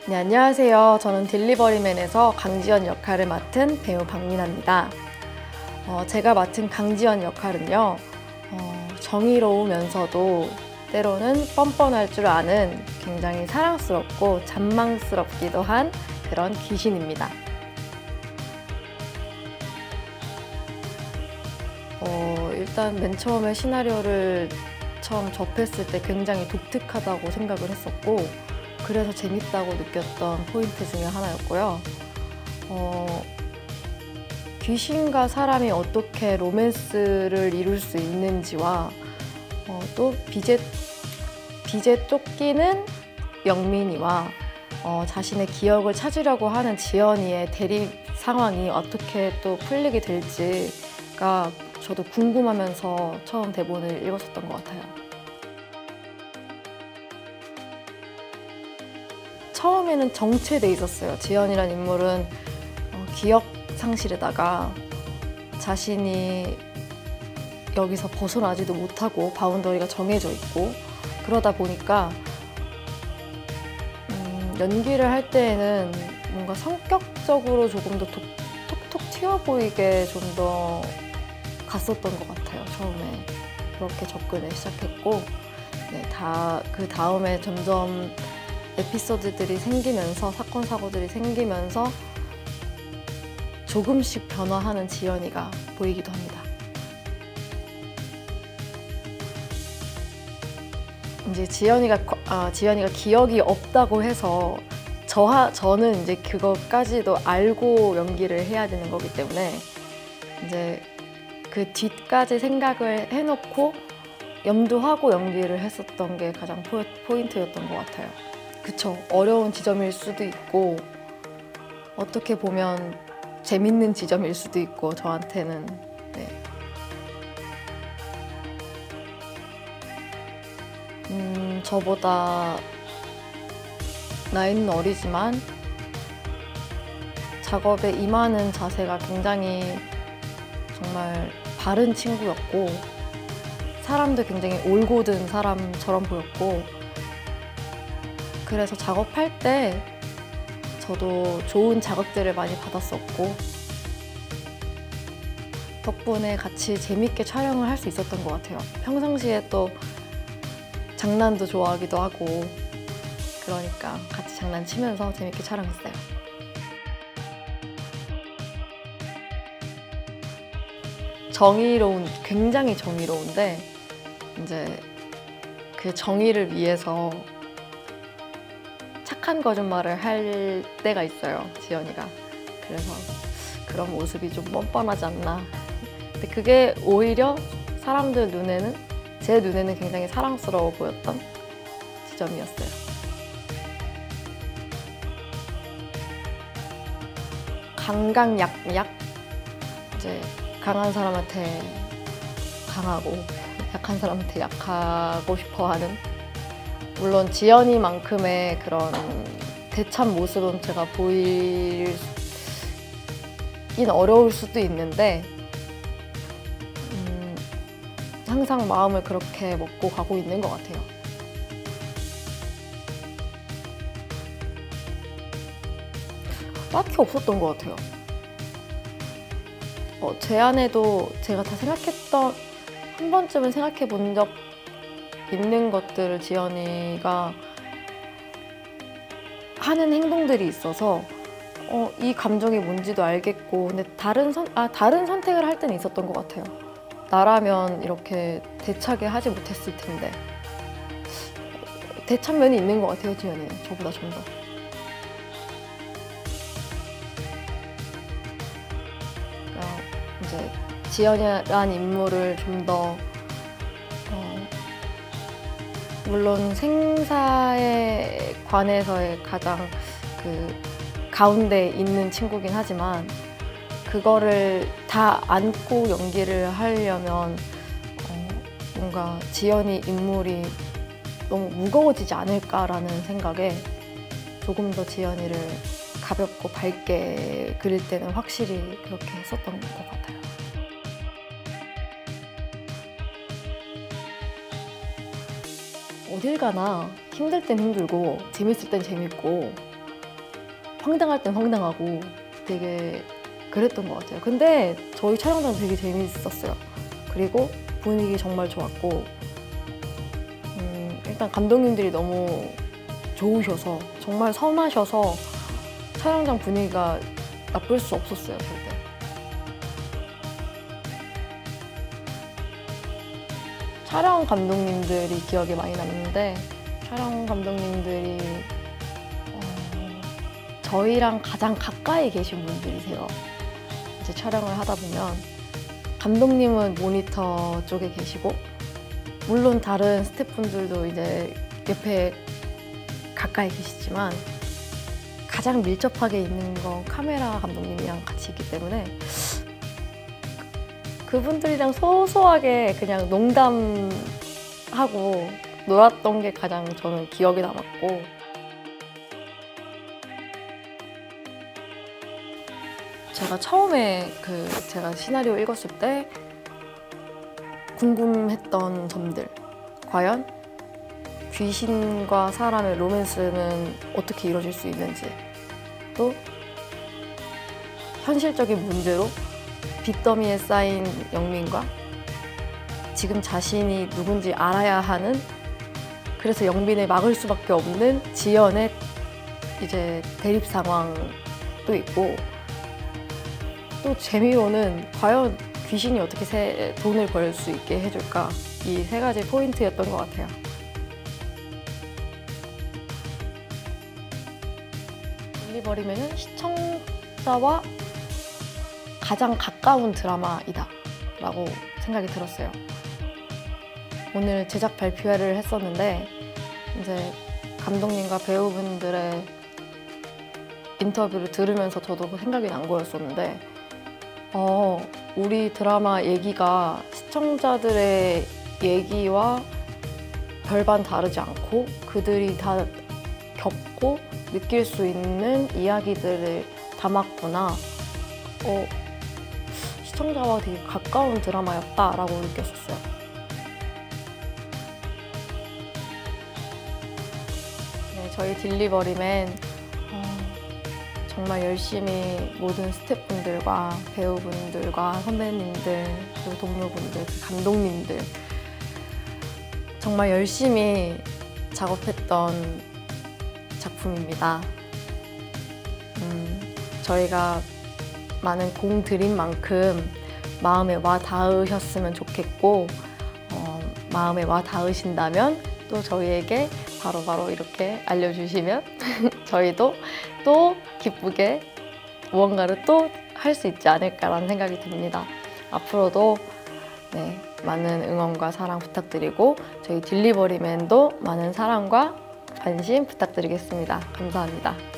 네, 안녕하세요. 저는 딜리버리맨에서 강지연 역할을 맡은 배우 박민아입니다. 제가 맡은 강지연 역할은요, 정의로우면서도 때로는 뻔뻔할 줄 아는 굉장히 사랑스럽고 잔망스럽기도 한 그런 귀신입니다. 일단 맨 처음에 시나리오를 처음 접했을 때 굉장히 독특하다고 생각을 했었고, 그래서 재밌다고 느꼈던 포인트 중에 하나였고요. 귀신과 사람이 어떻게 로맨스를 이룰 수 있는지와 또 빚에 쫓기는 영민이와 자신의 기억을 찾으려고 하는 지연이의 대립 상황이 어떻게 또 풀리게 될지가 저도 궁금하면서 처음 대본을 읽었었던 것 같아요. 처음에는 정체돼 있었어요. 지연이란 인물은 기억 상실에다가 자신이 여기서 벗어나지도 못하고 바운더리가 정해져 있고, 그러다 보니까 연기를 할 때에는 뭔가 성격적으로 조금 더 톡톡 튀어 보이게 좀 더 갔었던 것 같아요. 처음에 그렇게 접근을 시작했고, 네, 그 다음에 점점 에피소드들이 생기면서, 사건 사고들이 생기면서 조금씩 변화하는 지연이가 보이기도 합니다. 이제 지연이가 기억이 없다고 해서 저는 이제 그것까지도 알고 연기를 해야 되는 거기 때문에 이제 그 뒤까지 생각을 해놓고 염두하고 연기를 했었던 게 가장 포인트였던 것 같아요. 그쵸. 어려운 지점일 수도 있고, 어떻게 보면 재밌는 지점일 수도 있고, 저한테는. 네. 저보다 나이는 어리지만 작업에 임하는 자세가 굉장히 정말 바른 친구였고, 사람도 굉장히 올곧은 사람처럼 보였고, 그래서 작업할 때 저도 좋은 자극들을 많이 받았었고, 덕분에 같이 재밌게 촬영을 할 수 있었던 것 같아요. 평상시에 또 장난도 좋아하기도 하고, 그러니까 같이 장난치면서 재밌게 촬영했어요. 굉장히 정의로운데, 이제 그 정의를 위해서 착한 거짓말을 할 때가 있어요, 지연이가. 그래서 그런 모습이 좀 뻔뻔하지 않나. 근데 그게 오히려 사람들 눈에는, 제 눈에는 굉장히 사랑스러워 보였던 지점이었어요. 강강약약. 이제 강한 사람한테 강하고 약한 사람한테 약하고 싶어하는, 물론 지연이만큼의 그런 대참 모습은 제가 보이긴 어려울 수도 있는데, 항상 마음을 그렇게 먹고 가고 있는 것 같아요. 딱히 없었던 것 같아요. 제 안에도 제가 다 한 번쯤은 생각해 본 적 있는 것들을 지연이가 하는 행동들이 있어서 이 감정이 뭔지도 알겠고, 근데 다른 선택을 할 때는 있었던 것 같아요. 나라면 이렇게 대차게 하지 못했을 텐데. 대찬 면이 있는 것 같아요, 지연이는. 저보다 좀 더. 그러니까 이제 지연이란 인물을 좀 더 물론 생사에 관해서의 가장 그 가운데 있는 친구긴 하지만, 그거를 다 안고 연기를 하려면 뭔가 지연이 인물이 너무 무거워지지 않을까라는 생각에 조금 더 지연이를 가볍고 밝게 그릴 때는 확실히 그렇게 했었던 것 같아요. 어딜 가나 힘들 땐 힘들고 재밌을 땐 재밌고, 황당할 땐 황당하고 되게 그랬던 것 같아요. 근데 저희 촬영장 되게 재밌었어요. 그리고 분위기 정말 좋았고 일단 감독님들이 너무 좋으셔서 정말 선하셔서 촬영장 분위기가 나쁠 수 없었어요, 절대. 촬영 감독님들이 기억에 많이 남는데 촬영 감독님들이 저희랑 가장 가까이 계신 분들이세요. 이제 촬영을 하다 보면 감독님은 모니터 쪽에 계시고 물론 다른 스태프분들도 이제 옆에 가까이 계시지만 가장 밀접하게 있는 건 카메라 감독님이랑 같이 있기 때문에 그분들이랑 소소하게 그냥 농담하고 놀았던 게 가장 저는 기억에 남았고 제가 처음에 제가 시나리오 읽었을 때 궁금했던 점들 과연 귀신과 사람의 로맨스는 어떻게 이루어질 수 있는지 또 현실적인 문제로 빚더미에 쌓인 영민과 지금 자신이 누군지 알아야 하는 그래서 영민을 막을 수밖에 없는 지연의 이제 대립 상황도 있고 또 재미로는 과연 귀신이 어떻게 돈을 벌 수 있게 해줄까 이 세 가지 포인트였던 것 같아요. 딜리버리면은 시청자와 가장 가까운 드라마이다 라고 생각이 들었어요. 오늘 제작 발표회를 했었는데 이제 감독님과 배우분들의 인터뷰를 들으면서 저도 생각이 난 거였었는데 우리 드라마 얘기가 시청자들의 얘기와 별반 다르지 않고 그들이 다 겪고 느낄 수 있는 이야기들을 담았구나. 시청자와 되게 가까운 드라마였다라고 느꼈었어요. 네, 저희 딜리버리맨 정말 열심히 모든 스태프분들과 배우분들과 선배님들 그리고 동료분들, 감독님들 정말 열심히 작업했던 작품입니다. 저희가 많은 공 들인 만큼 마음에 와 닿으셨으면 좋겠고 마음에 와 닿으신다면 또 저희에게 바로바로 이렇게 알려주시면 저희도 또 기쁘게 무언가를 또 할 수 있지 않을까라는 생각이 듭니다. 앞으로도 네, 많은 응원과 사랑 부탁드리고 저희 딜리버리맨도 많은 사랑과 관심 부탁드리겠습니다. 감사합니다.